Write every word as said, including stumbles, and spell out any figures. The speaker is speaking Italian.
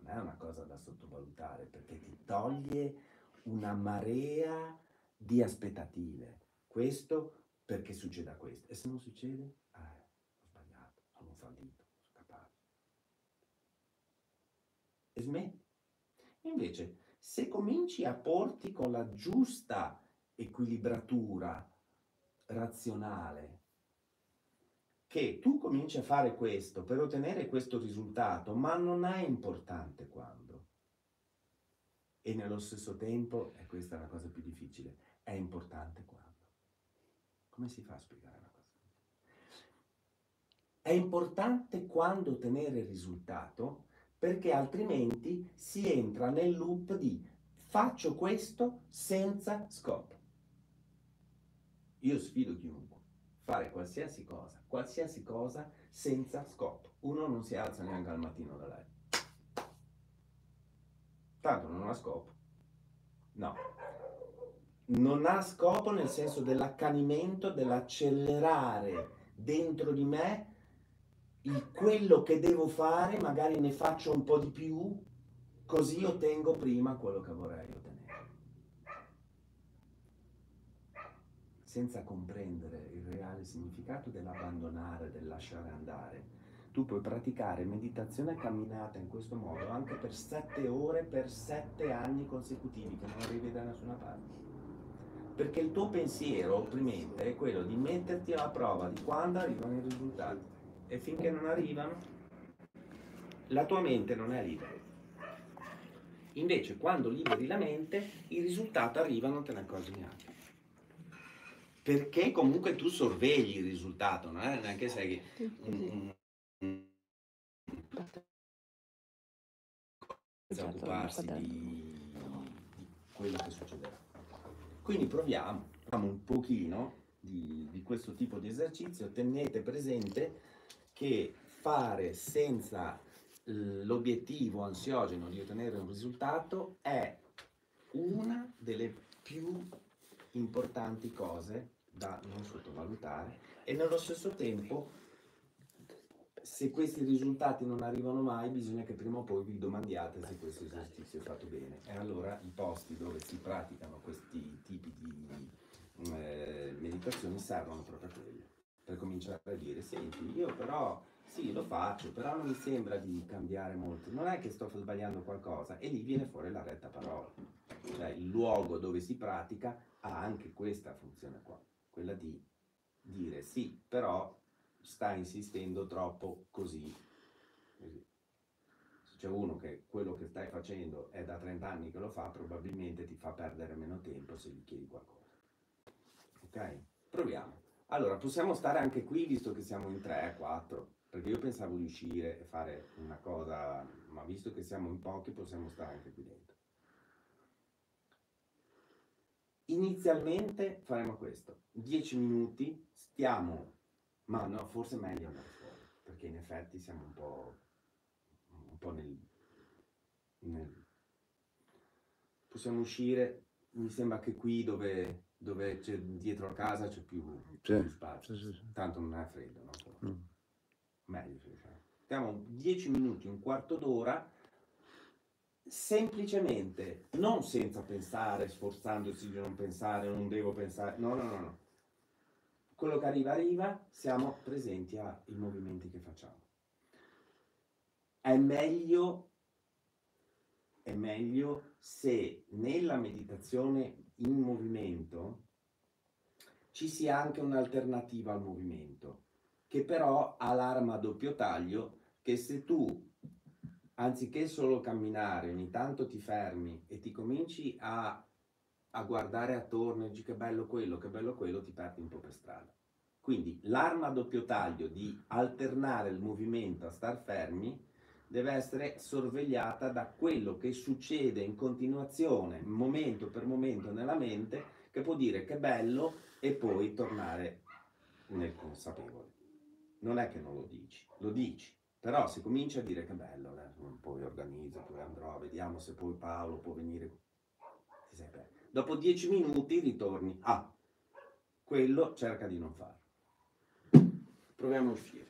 non è una cosa da sottovalutare, perché ti toglie una marea di aspettative. Questo perché succeda questo. E se non succede? Eh, ho sbagliato, sono un fallito, sono capace. E smetti. Invece, se cominci a porti con la giusta equilibratura razionale, che tu cominci a fare questo per ottenere questo risultato, ma non è importante quando. E nello stesso tempo, e questa è la cosa più difficile, è importante quando. Come si fa a spiegare una cosa così? È importante quando ottenere il risultato, perché altrimenti si entra nel loop di faccio questo senza scopo. Io sfido chiunque fare qualsiasi cosa, qualsiasi cosa senza scopo. Uno non si alza neanche al mattino da letto. Tanto non ha scopo. No. Non ha scopo nel senso dell'accanimento, dell'accelerare dentro di me il quello che devo fare, magari ne faccio un po' di più, così ottengo prima quello che vorrei ottenere. Senza comprendere il reale significato dell'abbandonare, del lasciare andare. Tu puoi praticare meditazione e camminata in questo modo anche per sette ore, per sette anni consecutivi, che non arrivi da nessuna parte. Perché il tuo pensiero opprimente è quello di metterti alla prova di quando arrivano i risultati. E finché non arrivano, la tua mente non è libera. Invece, quando liberi la mente, i risultati arrivano, non te ne accorgi neanche. Perché comunque tu sorvegli il risultato, non è neanche sei un, un, senza occuparsi di, di quello che succederà. Quindi proviamo, facciamo un pochino di, di questo tipo di esercizio. Tenete presente che fare senza l'obiettivo ansiogeno di ottenere un risultato è una delle più importanti cose da non sottovalutare, e nello stesso tempo, se questi risultati non arrivano mai, bisogna che prima o poi vi domandiate se questo esercizio è fatto bene. E allora i posti dove si praticano questi tipi di eh, meditazioni servono proprio a quello, per cominciare a dire: senti, io però sì, lo faccio, però non mi sembra di cambiare molto, non è che sto sbagliando qualcosa, e lì viene fuori la retta parola. Cioè il luogo dove si pratica ha anche questa funzione qua, quella di dire sì, però sta insistendo troppo così, così. Se c'è uno che quello che stai facendo è da trenta anni che lo fa, probabilmente ti fa perdere meno tempo se gli chiedi qualcosa. Ok? Proviamo. Allora, possiamo stare anche qui, visto che siamo in tre, quattro, perché io pensavo di uscire e fare una cosa, ma visto che siamo in pochi possiamo stare anche qui dentro. Inizialmente faremo questo, dieci minuti, stiamo, ma no, forse è meglio andare fuori, perché in effetti siamo un po', un po' nel, nel... Possiamo uscire, mi sembra che qui dove, dove c'è dietro a casa c'è più, Sì, più spazio, sì, sì, sì. Tanto non è freddo, no? Mm. Meglio, sì, sì. Stiamo dieci minuti, un quarto d'ora, semplicemente, non senza pensare, sforzandosi di non pensare, non devo pensare, no, no, no, no. Quello che arriva arriva, siamo presenti ai movimenti che facciamo. È meglio, è meglio se nella meditazione in movimento ci sia anche un'alternativa al movimento, che però ha l'arma a doppio taglio, che se tu, anziché solo camminare, ogni tanto ti fermi e ti cominci a, a guardare attorno e dici che bello quello, che bello quello, ti perdi un po' per strada. Quindi l'arma a doppio taglio di alternare il movimento a star fermi deve essere sorvegliata da quello che succede in continuazione, momento per momento nella mente, che può dire che bello e poi tornare nel consapevole. Non è che non lo dici, lo dici, però se cominci a dire che bello, eh, poi organizzo, poi andrò, vediamo se poi Paolo può venire, ti sei perso. Dopo dieci minuti ritorni a ah, quello, cerca di non farlo. Proviamo a uscire.